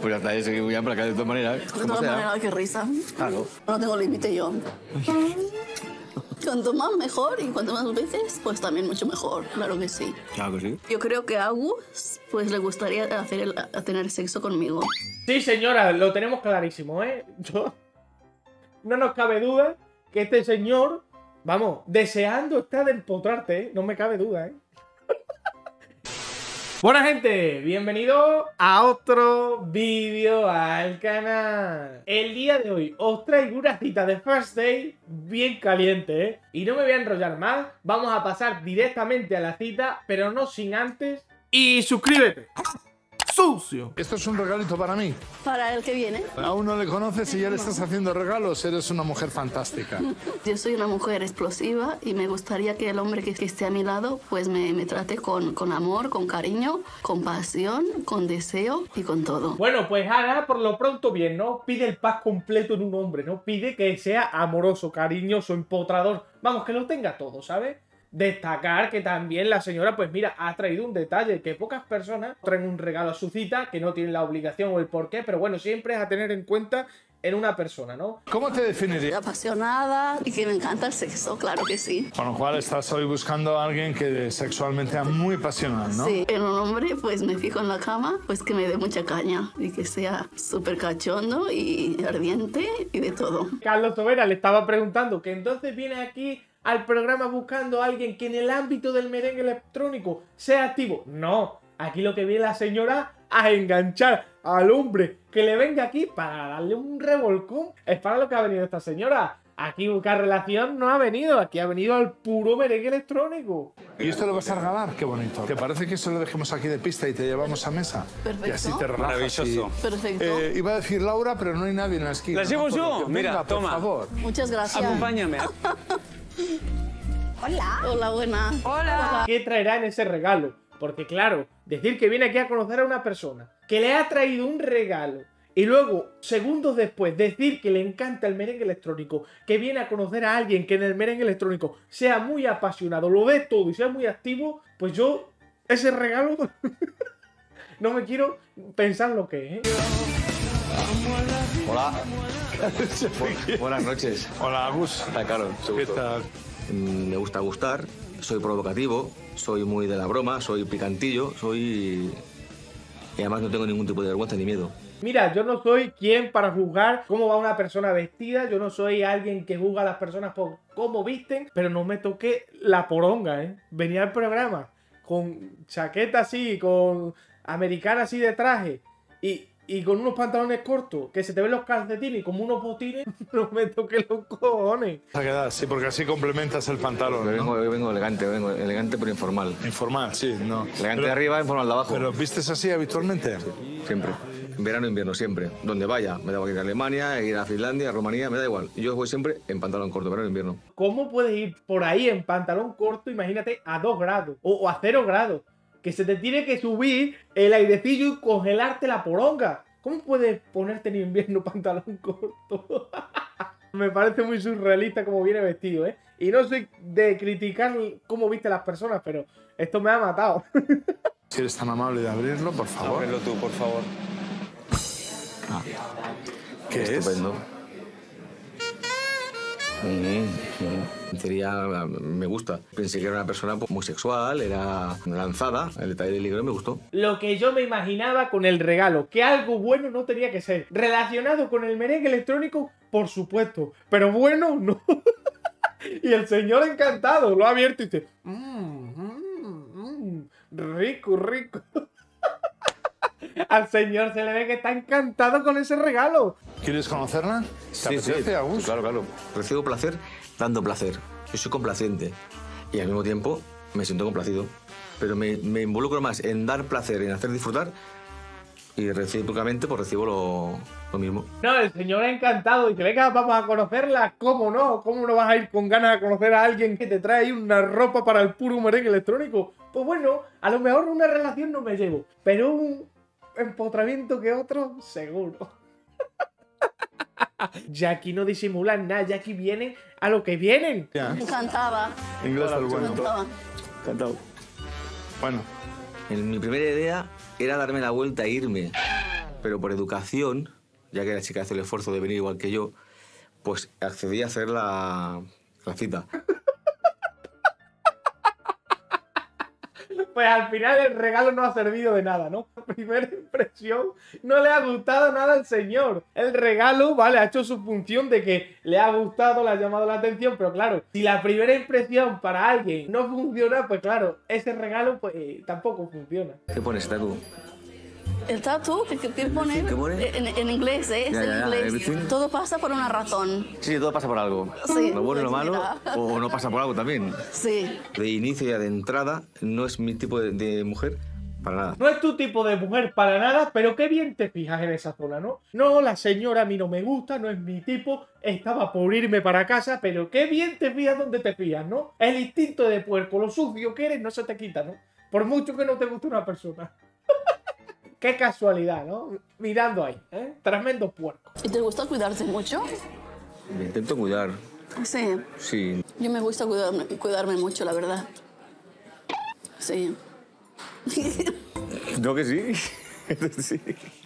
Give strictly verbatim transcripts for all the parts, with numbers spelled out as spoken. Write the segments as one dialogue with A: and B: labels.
A: Pues ya está, ese que voy a para acá de todas maneras.
B: De todas maneras, qué risa.
A: Claro.
B: No tengo límite yo. Cuanto más mejor y cuanto más veces, pues también mucho mejor, claro que sí.
A: Claro que sí.
B: Yo creo que a Agus, pues le gustaría hacer el, a tener sexo conmigo.
C: Sí, señora, lo tenemos clarísimo, ¿eh? Yo... No nos cabe duda que este señor, vamos, deseando está de empotrarte, ¿eh? No me cabe duda, ¿eh? Buena gente, bienvenidos a otro vídeo al canal. El día de hoy os traigo una cita de First Date bien caliente, ¿eh? Y no me voy a enrollar más, vamos a pasar directamente a la cita, pero no sin antes. Y suscríbete. ¡Sucio!
D: Esto es un regalito para mí.
B: Para el que viene.
D: Aún no le conoces y ya le estás haciendo regalos. Eres una mujer fantástica.
B: Yo soy una mujer explosiva y me gustaría que el hombre que, que esté a mi lado pues me, me trate con, con amor, con cariño, con pasión, con deseo y con todo.
C: Bueno, pues ahora por lo pronto bien, ¿no? Pide el pack completo en un hombre, ¿no? Pide que sea amoroso, cariñoso, empotrador. Vamos, que lo tenga todo, ¿sabes? Destacar que también la señora, pues mira, ha traído un detalle, que pocas personas traen un regalo a su cita, que no tienen la obligación o el porqué, pero bueno, siempre es a tener en cuenta en una persona, ¿no?
D: ¿Cómo te definirías?
B: Apasionada y que me encanta el sexo, claro que sí.
D: Con lo cual estás hoy buscando a alguien que sexualmente sea muy pasional, ¿no?
B: Sí, en un hombre pues me fijo en la cama, pues que me dé mucha caña y que sea súper cachondo y ardiente y de todo.
C: Carlos Sobera le estaba preguntando que entonces viene aquí al programa buscando a alguien que en el ámbito del merengue electrónico sea activo. No, aquí lo que viene la señora a enganchar al hombre que le venga aquí para darle un revolcón. Es para lo que ha venido esta señora. Aquí buscar relación no ha venido, aquí ha venido al puro merengue electrónico.
D: ¿Y esto lo vas a regalar? Qué bonito. ¿Te parece que eso lo dejemos aquí de pista y te llevamos a mesa?
B: Perfecto.
D: Y así te relajas.
E: Maravilloso.
D: y-
B: Perfecto.
D: Eh, iba a decir Laura, pero no hay nadie en la esquina.
E: ¿La llevo
D: ¿no?
E: yo?
D: Porque-
E: Mira,
D: Venga,
E: toma.
D: por favor.
B: Muchas gracias.
E: Acompáñame.
B: Hola. Hola, buena.
F: Hola.
C: ¿Qué traerá en ese regalo? Porque claro, decir que viene aquí a conocer a una persona que le ha traído un regalo y luego, segundos después, decir que le encanta el merengue electrónico, que viene a conocer a alguien que en el merengue electrónico sea muy apasionado, lo dé todo y sea muy activo, pues yo, ese regalo, no me quiero pensar lo que es, ¿eh?
A: Hola. Bu- Buenas noches.
D: Hola, Agus.
A: Hola, Carlos. Mucho
D: ¿Qué
A: gusto.
D: tal?
A: Mm, Me gusta gustar, soy provocativo, soy muy de la broma, soy picantillo, soy... Y además no tengo ningún tipo de vergüenza ni miedo.
C: Mira, yo no soy quien para juzgar cómo va una persona vestida, yo no soy alguien que juzga a las personas por cómo visten, pero no me toque la poronga, ¿eh? Venía al programa con chaqueta así, con americana así de traje y, y con unos pantalones cortos, que se te ven los calcetines y como unos botines, no me toque los cojones.
D: Vas a quedar, sí, porque así complementas el pantalón,
A: Hoy vengo,
D: ¿no?
A: hoy vengo elegante, hoy vengo elegante pero informal.
D: Informal, sí, no.
A: Elegante
D: Pero-
A: de arriba, informal de abajo.
D: ¿Pero vistes así habitualmente?
A: Siempre. En verano e invierno, siempre. Donde vaya. Me da igual ir a Alemania, ir a Finlandia, a Rumanía, me da igual. Yo voy siempre en pantalón corto, verano e invierno.
C: ¿Cómo puedes ir por ahí en pantalón corto, imagínate, a dos grados o, o a cero grados? Que se te tiene que subir el airecillo y congelarte la poronga. ¿Cómo puedes ponerte en invierno pantalón corto? Me parece muy surrealista como viene vestido, ¿eh? Y no soy de criticar cómo viste las personas, pero esto me ha matado.
D: Si eres tan amable de abrirlo, por favor.
E: Ábrelo tú, por favor.
D: ¿Qué es?
A: Estupendo. Mm, mm. Sería, me gusta. Pensé que era una persona pues, muy sexual, era lanzada. El detalle del libro me gustó.
C: Lo que yo me imaginaba con el regalo, que algo bueno no tenía que ser. Relacionado con el merengue electrónico, por supuesto. Pero bueno, no. Y el señor encantado lo ha abierto y dice... Mmm, mmm, mmm, rico, rico. Al señor se le ve que está encantado con ese regalo.
D: ¿Quieres conocerla? ¿Te apetece, Agus?
A: Sí, claro, claro. Recibo placer dando placer. Yo soy complaciente. Y al mismo tiempo me siento complacido. Pero me, me involucro más en dar placer, en hacer disfrutar. Y recíprocamente pues recibo lo, lo mismo.
C: No, el señor encantado. Dice, venga, vamos a conocerla. ¿Cómo no? ¿Cómo no vas a ir con ganas de conocer a alguien que te trae ahí una ropa para el puro merengue electrónico? Pues bueno, a lo mejor una relación no me llevo. Pero un empotramiento que otro, seguro. Ya aquí no disimulan nada, ya aquí vienen a lo que vienen.
D: Ya.
B: Me encantaba.
D: Inglés al
B: Me
D: bueno.
B: encantaba.
A: Encantado.
D: Bueno,
A: En mi primera idea era darme la vuelta e irme. pero por educación, ya que la chica hace el esfuerzo de venir igual que yo, pues accedí a hacer la, la cita.
C: Pues al final el regalo no ha servido de nada, ¿no? La primera impresión no le ha gustado nada al señor. El regalo, vale, ha hecho su función de que le ha gustado, le ha llamado la atención, pero claro, si la primera impresión para alguien no funciona, pues claro, ese regalo pues tampoco funciona.
A: ¿Qué pones, Tatu?
B: El tatu, ¿qué, qué pone?
A: ¿Qué pone?
B: En, en inglés, ¿eh? Es
A: Ya,
B: en
A: ya, ya,
B: inglés.
A: everything.
B: Todo pasa por una razón.
A: Sí, todo pasa por algo.
B: Sí,
A: Lo bueno y lo
B: pues
A: malo,
B: mira.
A: o no pasa por algo también.
B: Sí.
A: De inicio y de entrada, no es mi tipo de, de mujer para nada.
C: No es tu tipo de mujer para nada, pero qué bien te fijas en esa zona, ¿no? No, la señora a mí no me gusta, no es mi tipo, estaba por irme para casa, pero qué bien te fijas donde te fijas, ¿no? El instinto de puerco, lo sucio que eres, no se te quita, ¿no? Por mucho que no te guste una persona. Qué casualidad, ¿no? Mirando ahí, ¿eh? Tremendo puerco.
B: ¿Y te gusta cuidarse mucho?
A: Me intento cuidar,
B: Sí.
A: sí.
B: Yo me gusta cuidarme, cuidarme mucho, la verdad. Sí.
A: ¿No que sí? Sí.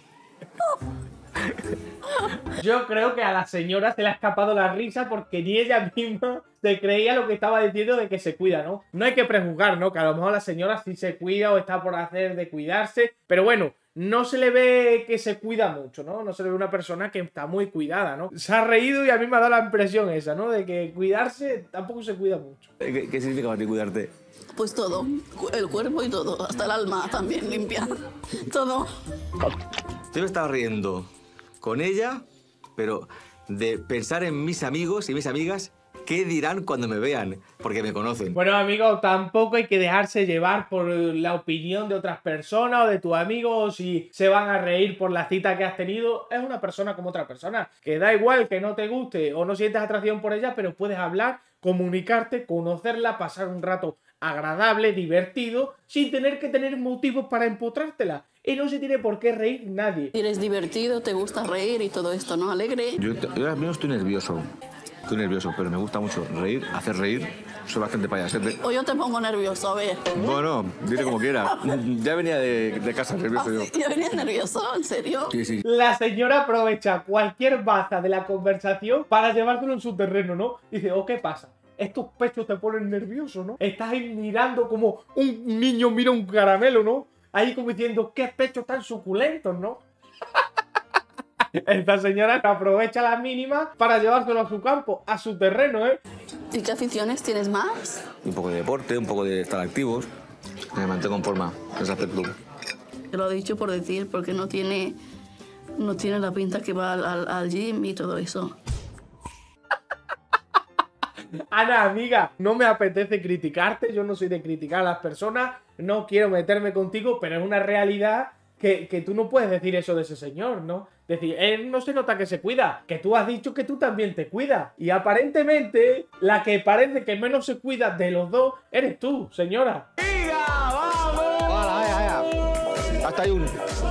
C: Yo creo que a la señora se le ha escapado la risa porque ni ella misma se creía lo que estaba diciendo de que se cuida, ¿no? No hay que prejuzgar, ¿no? Que a lo mejor la señora sí se cuida o está por hacer de cuidarse, pero bueno, no se le ve que se cuida mucho, ¿no? No se le ve una persona que está muy cuidada, ¿no? Se ha reído y a mí me ha dado la impresión esa, ¿no? De que cuidarse tampoco se cuda mucho.
A: ¿Qué, qué significa para ti cuidarte?
B: Pues todo. El cuerpo y todo. Hasta el alma también limpia. Todo.
A: Yo me estaba riendo con ella, pero de pensar en mis amigos y mis amigas, ¿qué dirán cuando me vean? Porque me conocen.
C: Bueno, amigo, tampoco hay que dejarse llevar por la opinión de otras personas o de tus amigos, si se van a reír por la cita que has tenido. Es una persona como otra persona, que da igual que no te guste o no sientas atracción por ella, pero puedes hablar, comunicarte, conocerla, pasar un rato agradable, divertido, sin tener que tener motivos para empotrártela. Y no se tiene por qué reír nadie.
B: Eres divertido, te gusta reír y todo esto, ¿no? Alegre.
A: Yo, yo ahora mismo estoy nervioso. Estoy nervioso, pero me gusta mucho reír, hacer reír. Soy bastante payasete.
B: O yo te pongo nervioso, a ver.
A: Bueno, dile como quiera. Ya venía de, de casa nervioso yo.
B: ¿Yo venía nervioso? ¿En serio?
A: Sí, sí.
C: La señora aprovecha cualquier baza de la conversación para llevártelo en su terreno, ¿no? Dice, oh, ¿qué pasa? Estos pechos te ponen nervioso, ¿no? Estás ahí mirando como un niño mira un caramelo, ¿no? Ahí como diciendo, qué pechos tan suculentos, ¿no? Esta señora aprovecha las mínimas para llevárselo a su campo, a su terreno, ¿eh?
B: ¿Y qué aficiones tienes más?
A: Un poco de deporte, un poco de estar activos. Me mantengo en forma en ese aspecto.
B: Te lo he dicho por decir, porque no tiene, no tiene la pinta que va al, al, al gym y todo eso.
C: Ana, amiga, no me apetece criticarte, yo no soy de criticar a las personas, no quiero meterme contigo, pero es una realidad que, que tú no puedes decir eso de ese señor, ¿no? Decir, él no se nota que se cuida, que tú has dicho que tú también te cuidas. Y aparentemente, la que parece que menos se cuida de los dos, eres tú, señora.
A: ¡Venga, vamos! ¡Hala, vaya, vaya! Hasta hay un...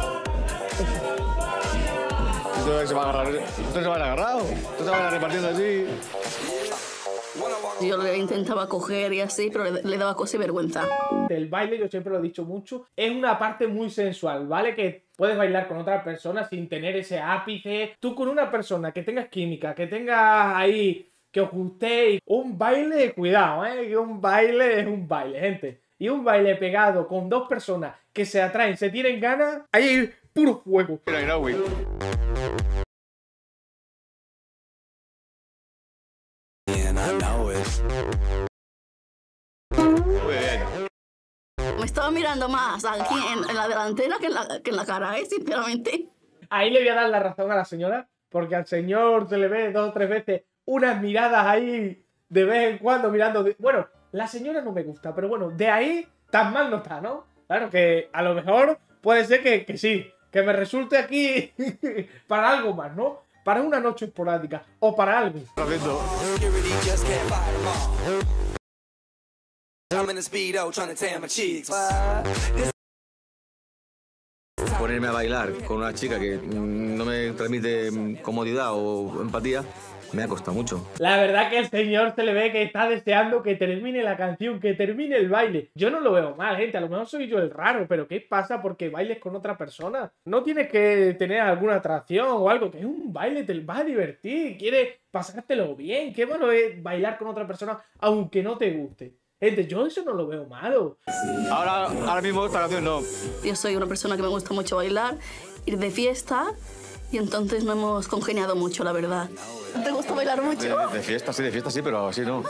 A: Esto se va a agarrar, esto se va a agarrar, esto se va a ir repartiendo así.
B: Yo le intentaba coger y así, pero le, le daba cosa y vergüenza.
C: Del baile, yo siempre lo he dicho mucho, es una parte muy sensual, ¿vale? Que puedes bailar con otra persona sin tener ese ápice. Tú con una persona que tengas química, que tengas ahí, que os gustéis. Un baile, cuidado, ¿eh? Que un baile es un baile, gente. Y un baile pegado con dos personas que se atraen, se tienen ganas, ahí hay puro fuego.
A: Mira, mira, güey. Muy bien.
B: Me estaba mirando más aquí en, en la delantera que en la, que en la cara, ¿eh? Sinceramente.
C: Ahí le voy a dar la razón a la señora, porque al señor se le ve dos o tres veces unas miradas ahí de vez en cuando mirando. De... Bueno, la señora no me gusta, pero bueno, de ahí tan mal no está, ¿no? Claro que a lo mejor puede ser que, que sí, que me resulte aquí para algo más, ¿no? Para una noche esporádica o para algo.
A: Perfecto. Ponerme a bailar con una chica que no me transmite comodidad o empatía, Me ha costado mucho.
C: La verdad que el señor se le ve que está deseando que termine la canción, que termine el baile. Yo no lo veo mal, gente. A lo mejor soy yo el raro, pero ¿qué pasa porque bailes con otra persona? No tienes que tener alguna atracción o algo, que es un baile, te vas a divertir, quieres pasártelo bien. Qué malo es bailar con otra persona aunque no te guste. Gente, yo eso no lo veo malo.
A: Ahora, ahora mismo esta canción no.
B: Yo soy una persona que me gusta mucho bailar, ir de fiesta, y entonces no hemos congeniado mucho, la verdad. ¿Te gusta bailar mucho?
A: De, de fiesta, sí, de fiesta sí, pero así no.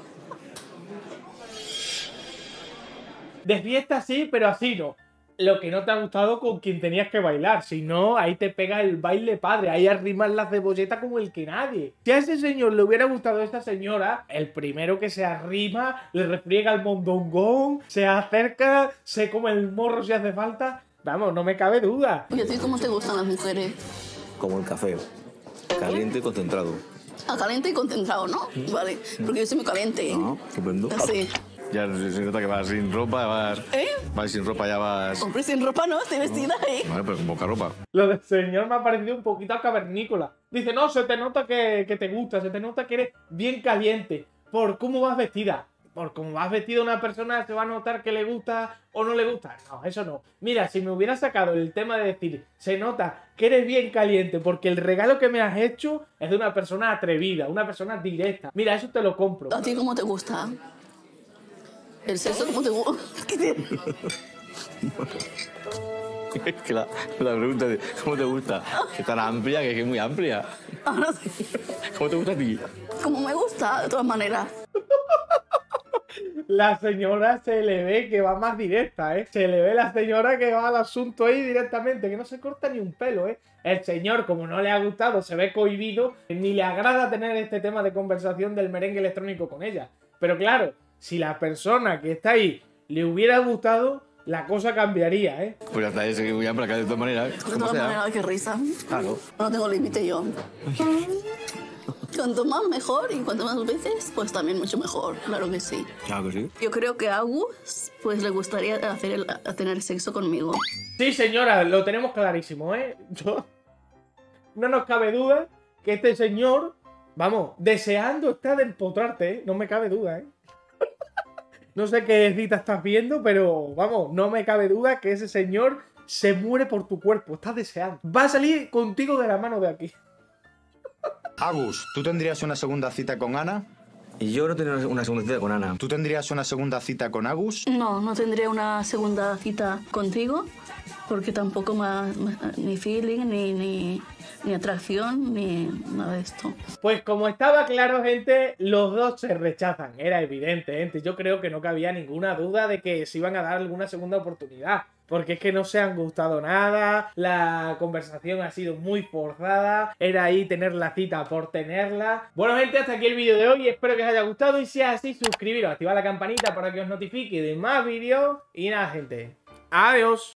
C: De fiesta sí, pero así no. Lo que no te ha gustado con quien tenías que bailar. Si no, ahí te pega el baile padre. Ahí arrimas la cebolleta como el que nadie. Si a ese señor le hubiera gustado a esta señora, el primero que se arrima, le refriega el mondongón, se acerca, se come el morro si hace falta. Vamos, no me cabe duda.
B: ¿Y a ti cómo te gustan las mujeres?
A: Como el café. Caliente y concentrado.
B: Ah, caliente y concentrado, ¿no? Vale, porque yo soy muy caliente.
A: Ah, estupendo.
B: Así.
A: Ya se nota que vas sin ropa, vas...
B: ¿Eh?
A: Vas sin ropa, ya vas...
B: Hombre, sin ropa no, estoy vestida, ¿eh?
A: Vale, pero con poca ropa.
C: Lo del señor me ha parecido un poquito cavernícola. Dice, no, se te nota que, que te gusta, se te nota que eres bien caliente. Por cómo vas vestida. Por cómo vas vestida una persona se va a notar que le gusta o no le gusta. No, eso no. Mira, si me hubiera sacado el tema de decir, se nota que eres bien caliente porque el regalo que me has hecho es de una persona atrevida, una persona directa. Mira, eso te lo compro.
B: ¿A ti cómo te gusta? ¿El sexo cómo te gusta?
A: Es que la, la pregunta de ¿cómo te gusta? Que tan amplia, que es muy amplia.
B: Ahora sí.
A: ¿Cómo te gusta a ti?
B: Como me gusta, de todas maneras.
C: La señora se le ve que va más directa, ¿eh? Se le ve la señora que va al asunto ahí directamente, que no se corta ni un pelo, ¿eh? El señor, como no le ha gustado, se ve cohibido, ni le agrada tener este tema de conversación del merengue electrónico con ella. Pero claro, si la persona que está ahí le hubiera gustado, la cosa cambiaría, ¿eh?
A: Pues hasta ese que voy a emplacar de todas maneras.
B: De
A: Como
B: todas
A: sea.
B: maneras, qué risa.
A: Claro.
B: No tengo límite yo. Cuanto más mejor y cuanto más veces, pues también mucho mejor, claro que sí.
A: Claro que sí.
B: Yo creo que a Agus, pues le gustaría hacer el- a tener sexo conmigo.
C: Sí, señora, lo tenemos clarísimo, ¿eh? Yo... No nos cabe duda que este señor, vamos, deseando está de empotrarte, ¿eh? No me cabe duda, ¿eh? No sé qué cita estás viendo, pero vamos, no me cabe duda que ese señor se muere por tu cuerpo, está deseando. Va a salir contigo de la mano de aquí.
E: Agus, ¿tú tendrías una segunda cita con Ana?
A: Y yo no tenía una segunda cita con Ana.
E: ¿Tú tendrías una segunda cita con Agus?
B: No, no tendré una segunda cita contigo, porque tampoco más, ni feeling, ni, ni, ni atracción, ni nada de esto.
C: Pues como estaba claro, gente, los dos se rechazan. Era evidente, gente. Yo creo que no cabía ninguna duda de que se iban a dar alguna segunda oportunidad. Porque es que no se han gustado nada, la conversación ha sido muy forzada, era ahí tener la cita por tenerla. Bueno, gente, hasta aquí el vídeo de hoy, espero que os haya gustado y si es así, suscribiros, activad la campanita para que os notifique de más vídeos. Y nada, gente, adiós.